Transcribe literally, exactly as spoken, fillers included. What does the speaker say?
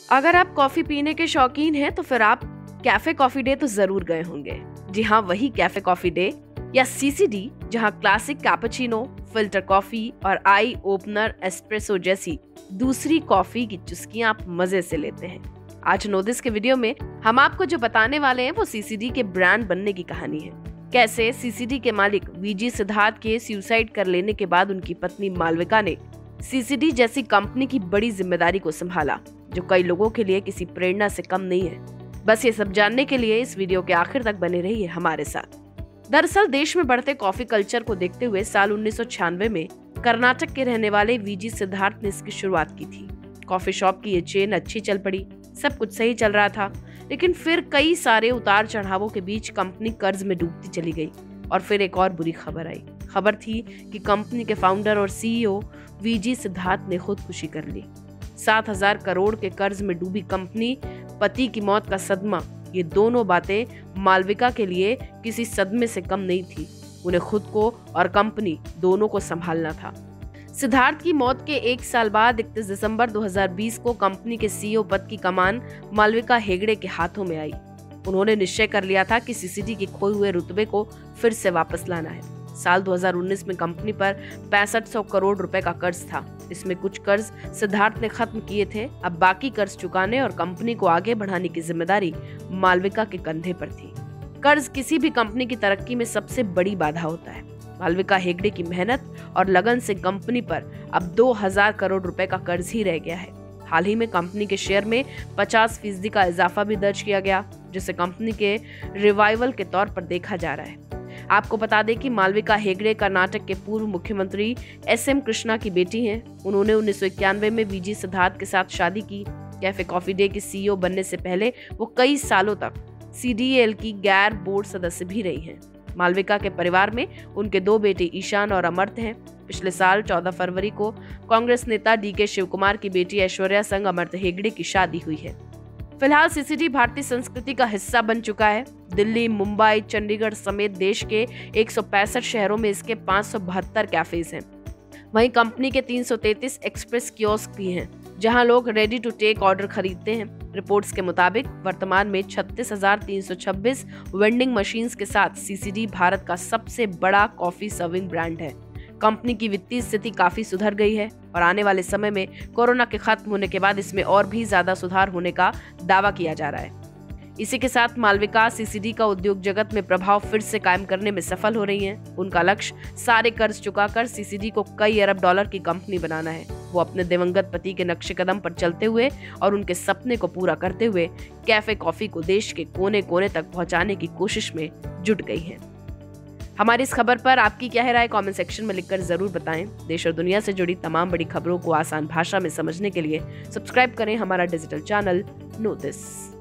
अगर आप कॉफी पीने के शौकीन हैं तो फिर आप कैफे कॉफी डे तो जरूर गए होंगे। जी हाँ, वही कैफे कॉफी डे या सीसीडी, जहाँ क्लासिक कैपुचिनो, फिल्टर कॉफी और आई ओपनर एस्प्रेसो जैसी दूसरी कॉफी की चुस्कियां आप मजे से लेते हैं। आज नोदिस के वीडियो में हम आपको जो बताने वाले हैं वो सीसीडी के ब्रांड बनने की कहानी है। कैसे सीसीडी के मालिक वीजी सिद्धार्थ के सुसाइड कर लेने के बाद उनकी पत्नी मालविका ने सीसीडी जैसी कंपनी की बड़ी जिम्मेदारी को संभाला, जो कई लोगों के लिए किसी प्रेरणा से कम नहीं है। बस ये सब जानने के लिए इस वीडियो के आखिर तक बने रहिए हमारे साथ। दरअसल देश में बढ़ते कॉफी कल्चर को देखते हुए साल उन्नीस सौ छियानवे में कर्नाटक के रहने वाले वीजी सिद्धार्थ ने इसकी शुरुआत की थी। कॉफी शॉप की ये चेन अच्छी चल पड़ी, सब कुछ सही चल रहा था, लेकिन फिर कई सारे उतार चढ़ावों के बीच कंपनी कर्ज में डूबती चली गई। और फिर एक और बुरी खबर आई। खबर थी कि कंपनी के फाउंडर और सीईओ वीजी सिद्धार्थ ने खुदकुशी कर ली। सात हजार करोड़ के कर्ज में डूबी कंपनी, पति की मौत का सदमा, ये दोनों बातें मालविका के लिए किसी सदमे से कम नहीं थी। उन्हें खुद को और कंपनी दोनों को संभालना था। सिद्धार्थ की मौत के एक साल बाद इकतीस दिसंबर दो हज़ार बीस को कंपनी के सीईओ पद की कमान मालविका हेगड़े के हाथों में आई। उन्होंने निश्चय कर लिया था कि सीसीडी के खोए हुए रुतबे को फिर से वापस लाना है। साल दो हज़ार उन्नीस में कंपनी पर पैंसठ सौ करोड़ रुपए का कर्ज था। इसमें कुछ कर्ज सिद्धार्थ ने खत्म किए थे। अब बाकी कर्ज चुकाने और कंपनी को आगे बढ़ाने की जिम्मेदारी मालविका के कंधे पर थी। कर्ज किसी भी कंपनी की तरक्की में सबसे बड़ी बाधा होता है। मालविका हेगड़े की मेहनत और लगन से कंपनी पर अब दो हज़ार करोड़ रुपए का कर्ज ही रह गया है। हाल ही में कंपनी के शेयर में पचास फीसदी का इजाफा भी दर्ज किया गया, जिसे कंपनी के रिवाइवल के तौर पर देखा जा रहा है। आपको बता दें कि मालविका हेगड़े कर्नाटक के पूर्व मुख्यमंत्री एस एम कृष्णा की बेटी हैं। उन्होंने उन्नीस सौ इक्यानवे में वीजी सिद्धार्थ के साथ शादी की। कैफे कॉफी डे की सीईओ बनने से पहले वो कई सालों तक सीडीएल की गैर बोर्ड सदस्य भी रही हैं। मालविका के परिवार में उनके दो बेटे ईशान और अमर्त हैं। पिछले साल चौदह फरवरी को कांग्रेस नेता डी के शिव कुमार की बेटी ऐश्वर्या संग अमर्त हेगड़े की शादी हुई है। फिलहाल सीसीडी भारतीय संस्कृति का हिस्सा बन चुका है। दिल्ली, मुंबई, चंडीगढ़ समेत देश के एक सौ पैंसठ शहरों में इसके पाँच सौ बहत्तर कैफेज हैं। वहीं कंपनी के तीन सौ तैंतीस एक्सप्रेस कियोस्क भी हैं, जहां लोग रेडी टू टेक ऑर्डर खरीदते हैं। रिपोर्ट्स के मुताबिक वर्तमान में छत्तीस हजार तीन सौ छब्बीस वेंडिंग मशीन्स के साथ सीसीडी भारत का सबसे बड़ा कॉफी सर्विंग ब्रांड है। कंपनी की वित्तीय स्थिति काफी सुधर गई है और आने वाले समय में कोरोना के खत्म होने के बाद इसमें और भी ज्यादा सुधार होने का दावा किया जा रहा है। इसी के साथ मालविका सीसीडी का उद्योग जगत में प्रभाव फिर से कायम करने में सफल हो रही हैं। उनका लक्ष्य सारे कर्ज चुकाकर सीसीडी को कई अरब डॉलर की कंपनी बनाना है। वो अपने दिवंगत पति के नक्शे कदम पर चलते हुए और उनके सपने को पूरा करते हुए कैफे कॉफी को देश के कोने कोने तक पहुंचाने की कोशिश में जुट गई हैं। हमारी इस खबर पर आपकी क्या है राय, कमेंट सेक्शन में लिखकर जरूर बताएं। देश और दुनिया से जुड़ी तमाम बड़ी खबरों को आसान भाषा में समझने के लिए सब्सक्राइब करें हमारा डिजिटल चैनल नोदिस।